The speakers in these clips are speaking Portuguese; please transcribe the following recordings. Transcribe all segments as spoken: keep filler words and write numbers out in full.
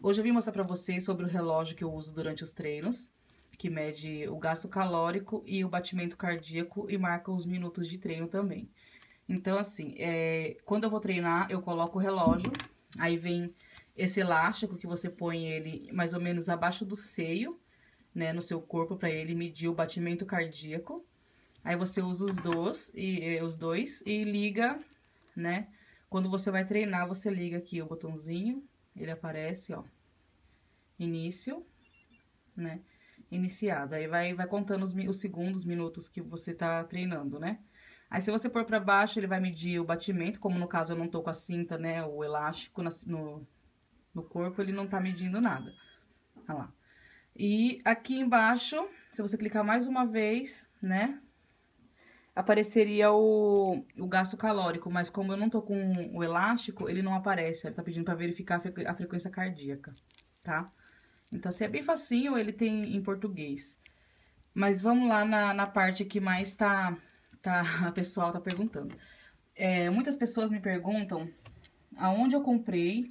Hoje eu vim mostrar pra vocês sobre o relógio que eu uso durante os treinos, que mede o gasto calórico e o batimento cardíaco e marca os minutos de treino também. Então, assim, é, quando eu vou treinar, eu coloco o relógio, aí vem esse elástico que você põe ele mais ou menos abaixo do seio, né, no seu corpo, pra ele medir o batimento cardíaco. Aí você usa os dois, e, os dois e liga, né? Quando você vai treinar, você liga aqui o botãozinho, ele aparece, ó. Início, né? Iniciado. Aí vai, vai contando os, os segundos, minutos que você tá treinando, né? Aí se você pôr pra baixo, ele vai medir o batimento, como no caso eu não tô com a cinta, né? O elástico na, no, no corpo, ele não tá medindo nada. Olha lá. E aqui embaixo, se você clicar mais uma vez, né? Apareceria o, o gasto calórico, mas como eu não tô com o elástico, ele não aparece. Ele tá pedindo pra verificar a, frequ a frequência cardíaca, tá? Então, assim, é bem facinho, ele tem em português. Mas vamos lá na, na parte que mais tá, tá, a pessoal tá perguntando. É, muitas pessoas me perguntam aonde eu comprei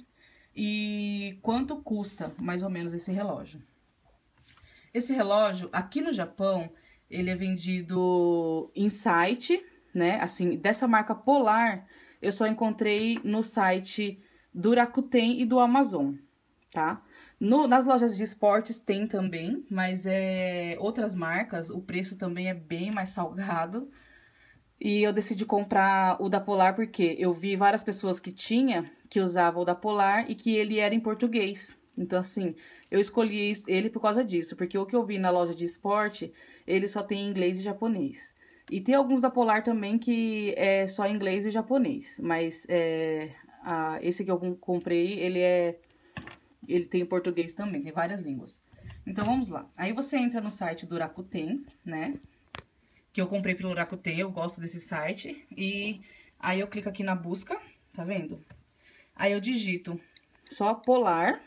e quanto custa, mais ou menos, esse relógio. Esse relógio, aqui no Japão, ele é vendido em site, né? Assim, dessa marca Polar, eu só encontrei no site do Rakuten e do Amazon, tá? No, nas lojas de esportes tem também, mas é outras marcas, o preço também é bem mais salgado. E eu decidi comprar o da Polar porque eu vi várias pessoas que tinha, que usavam o da Polar e que ele era em português. Então, assim, eu escolhi ele por causa disso, porque o que eu vi na loja de esporte, ele só tem inglês e japonês. E tem alguns da Polar também que é só inglês e japonês, mas é, a, esse que eu comprei, ele é, ele tem português também, tem várias línguas. Então, vamos lá. Aí você entra no site do Rakuten, né? Que eu comprei pelo Rakuten, eu gosto desse site. E aí eu clico aqui na busca, tá vendo? Aí eu digito só Polar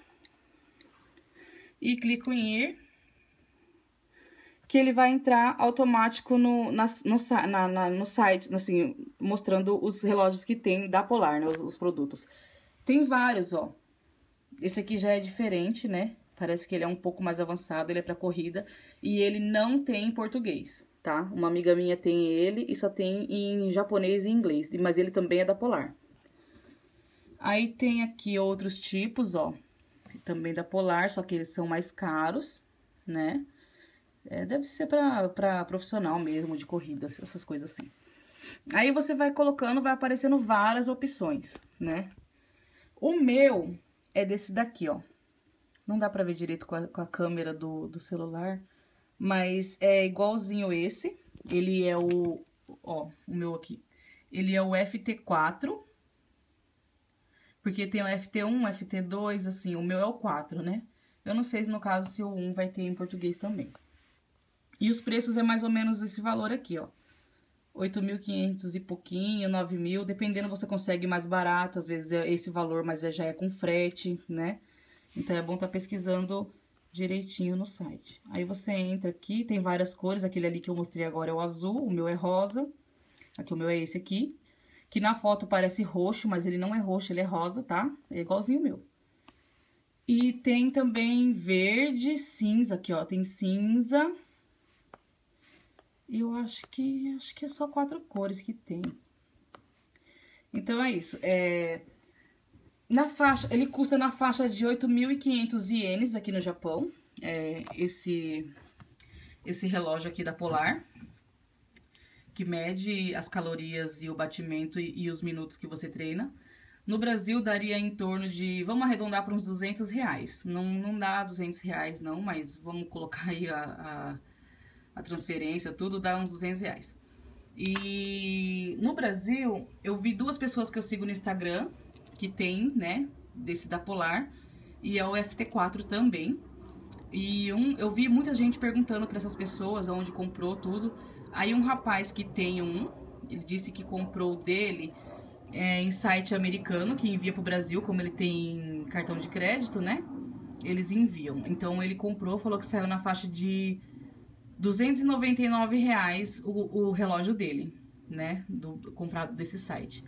e clico em ir, que ele vai entrar automático no, na, no, na, na, no site, assim, mostrando os relógios que tem da Polar, né, os, os produtos. Tem vários, ó. Esse aqui já é diferente, né? Parece que ele é um pouco mais avançado, ele é pra corrida. E ele não tem em português, tá? Uma amiga minha tem ele e só tem em japonês e inglês, mas ele também é da Polar. Aí tem aqui outros tipos, ó. Também da Polar, só que eles são mais caros, né? É, deve ser pra, pra profissional mesmo, de corrida, essas coisas assim. Aí você vai colocando, vai aparecendo várias opções, né? O meu é desse daqui, ó. Não dá pra ver direito com a, com a câmera do, do celular, mas é igualzinho esse. Ele é o, ó, o meu aqui. Ele é o F T quatro, porque tem o F T um, F T dois, assim, o meu é o quatro, né? Eu não sei, no caso, se o um vai ter em português também. E os preços é mais ou menos esse valor aqui, ó. oito mil e quinhentos e pouquinho, nove mil, dependendo você consegue mais barato, às vezes é esse valor, mas já é com frete, né? Então é bom estar pesquisando direitinho no site. Aí você entra aqui, tem várias cores, aquele ali que eu mostrei agora é o azul, o meu é rosa. Aqui o meu é esse aqui, que na foto parece roxo, mas ele não é roxo, ele é rosa, tá? É igualzinho o meu. E tem também verde, cinza, aqui ó, tem cinza. E eu acho que, acho que é só quatro cores que tem. Então é isso, é... Na faixa, ele custa na faixa de oito mil e quinhentos ienes aqui no Japão, é, esse, esse relógio aqui da Polar, que mede as calorias e o batimento e, e os minutos que você treina. No Brasil, daria em torno de, vamos arredondar para uns duzentos reais. Não, não dá duzentos reais não, mas vamos colocar aí a, a, a transferência, tudo dá uns duzentos reais. E no Brasil, eu vi duas pessoas que eu sigo no Instagram, que tem, né, desse da Polar, e é o F T quatro também. E um, eu vi muita gente perguntando para essas pessoas onde comprou tudo. Aí um rapaz que tem um, ele disse que comprou dele é, em site americano, que envia pro Brasil, como ele tem cartão de crédito, né, eles enviam. Então ele comprou, falou que saiu na faixa de duzentos e noventa e nove reais o, o relógio dele, né, do, comprado desse site.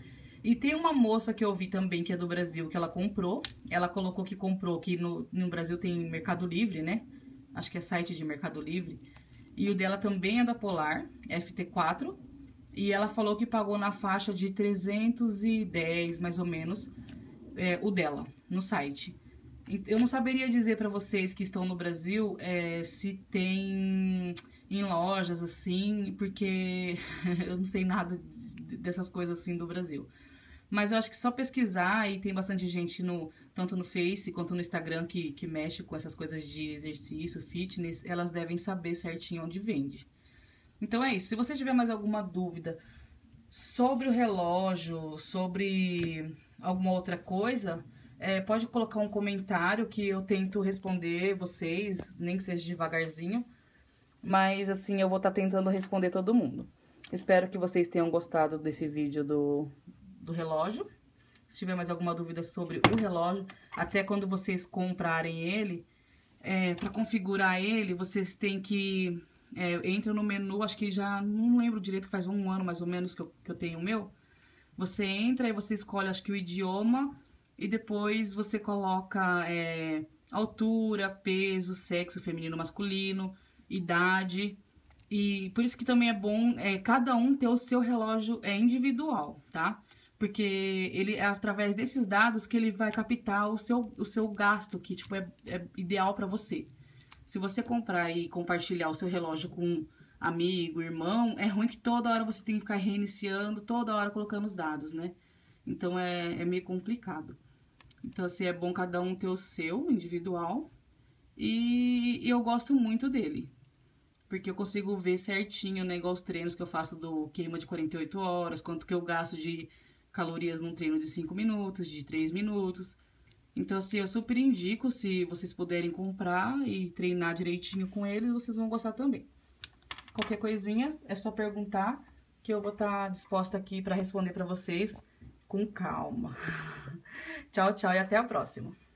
E tem uma moça que eu vi também, que é do Brasil, que ela comprou. Ela colocou que comprou, que no, no Brasil tem Mercado Livre, né? Acho que é site de Mercado Livre. E o dela também é da Polar, F T quatro. E ela falou que pagou na faixa de trezentos e dez, mais ou menos, é, o dela, no site. Eu não saberia dizer pra vocês que estão no Brasil é, se tem em lojas assim, porque eu não sei nada dessas coisas assim do Brasil. Mas eu acho que só pesquisar, e tem bastante gente no, tanto no Face quanto no Instagram que, que mexe com essas coisas de exercício, fitness, elas devem saber certinho onde vende. Então é isso. Se você tiver mais alguma dúvida sobre o relógio, sobre alguma outra coisa, é, pode colocar um comentário que eu tento responder vocês, nem que seja devagarzinho. Mas assim, eu vou estar tentando responder todo mundo. Espero que vocês tenham gostado desse vídeo do, do relógio. Se tiver mais alguma dúvida sobre o relógio, até quando vocês comprarem ele, é, para configurar ele, vocês têm que... É, entra no menu, acho que já não lembro direito, faz um ano mais ou menos que eu, que eu tenho o meu. Você entra e você escolhe, acho que o idioma, e depois você coloca é, altura, peso, sexo, feminino, masculino, idade. E por isso que também é bom é, cada um ter o seu relógio é, individual, tá? Porque ele é através desses dados que ele vai captar o seu, o seu gasto, que tipo, é, é ideal para você. Se você comprar e compartilhar o seu relógio com um amigo, irmão, é ruim que toda hora você tem que ficar reiniciando, toda hora colocando os dados, né? Então, é, é meio complicado. Então, assim, é bom cada um ter o seu, individual. E, e eu gosto muito dele. Porque eu consigo ver certinho, né? Igual os treinos que eu faço do queima de quarenta e oito horas, quanto que eu gasto de calorias num treino de cinco minutos, de três minutos. Então, assim, eu super indico, se vocês puderem comprar e treinar direitinho com eles, vocês vão gostar também. Qualquer coisinha, é só perguntar que eu vou estar disposta aqui para responder para vocês com calma. Tchau, tchau e até a próxima.